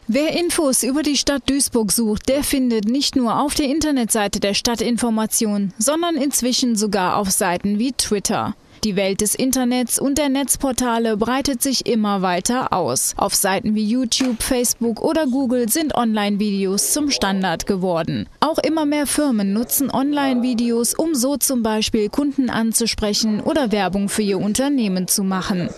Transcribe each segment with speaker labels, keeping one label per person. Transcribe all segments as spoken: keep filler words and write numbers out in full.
Speaker 1: Wer Infos über die Stadt Duisburg sucht, der findet nicht nur auf der Internetseite der Stadt Informationen, sondern inzwischen sogar auf Seiten wie Twitter. Die Welt des Internets und der Netzportale breitet sich immer weiter aus. Auf Seiten wie YouTube, Facebook oder Google sind Online-Videos zum Standard geworden. Auch immer mehr Firmen nutzen Online-Videos, um so zum Beispiel Kunden anzusprechen oder Werbung für ihr Unternehmen zu machen.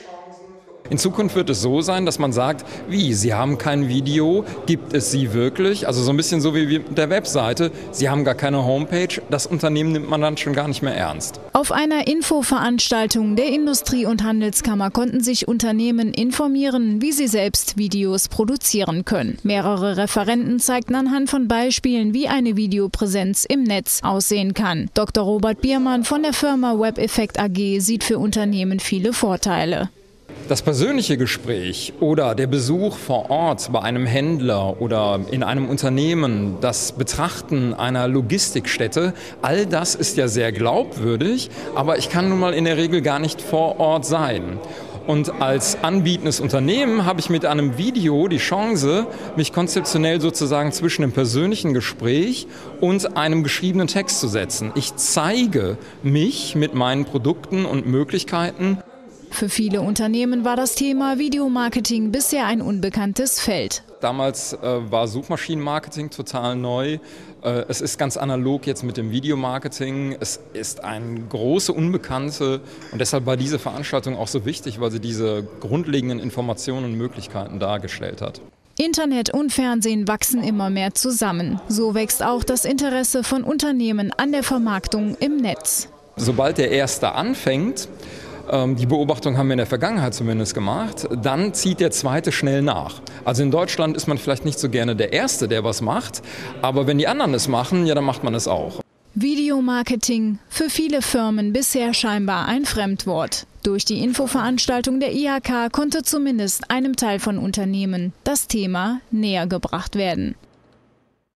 Speaker 2: In Zukunft wird es so sein, dass man sagt, wie, Sie haben kein Video, gibt es Sie wirklich? Also so ein bisschen so wie mit der Webseite, Sie haben gar keine Homepage, das Unternehmen nimmt man dann schon gar nicht mehr ernst.
Speaker 1: Auf einer Infoveranstaltung der Industrie- und Handelskammer konnten sich Unternehmen informieren, wie sie selbst Videos produzieren können. Mehrere Referenten zeigten anhand von Beispielen, wie eine Videopräsenz im Netz aussehen kann. Doktor Robert Biermann von der Firma WebEffect A G sieht für Unternehmen viele Vorteile.
Speaker 2: Das persönliche Gespräch oder der Besuch vor Ort bei einem Händler oder in einem Unternehmen, das Betrachten einer Logistikstätte, all das ist ja sehr glaubwürdig, aber ich kann nun mal in der Regel gar nicht vor Ort sein. Und als anbietendes Unternehmen habe ich mit einem Video die Chance, mich konzeptionell sozusagen zwischen dem persönlichen Gespräch und einem geschriebenen Text zu setzen. Ich zeige mich mit meinen Produkten und Möglichkeiten.
Speaker 1: Für viele Unternehmen war das Thema Videomarketing bisher ein unbekanntes Feld.
Speaker 2: Damals äh, war Suchmaschinenmarketing total neu. Äh, es ist ganz analog jetzt mit dem Videomarketing. Es ist eine große Unbekannte und deshalb war diese Veranstaltung auch so wichtig, weil sie diese grundlegenden Informationen und Möglichkeiten dargestellt hat.
Speaker 1: Internet und Fernsehen wachsen immer mehr zusammen. So wächst auch das Interesse von Unternehmen an der Vermarktung im Netz.
Speaker 2: Sobald der Erste anfängt, die Beobachtung haben wir in der Vergangenheit zumindest gemacht, dann zieht der Zweite schnell nach. Also in Deutschland ist man vielleicht nicht so gerne der Erste, der was macht, aber wenn die anderen es machen, ja, dann macht man es auch.
Speaker 1: Videomarketing, für viele Firmen bisher scheinbar ein Fremdwort. Durch die Infoveranstaltung der I H K konnte zumindest einem Teil von Unternehmen das Thema näher gebracht werden.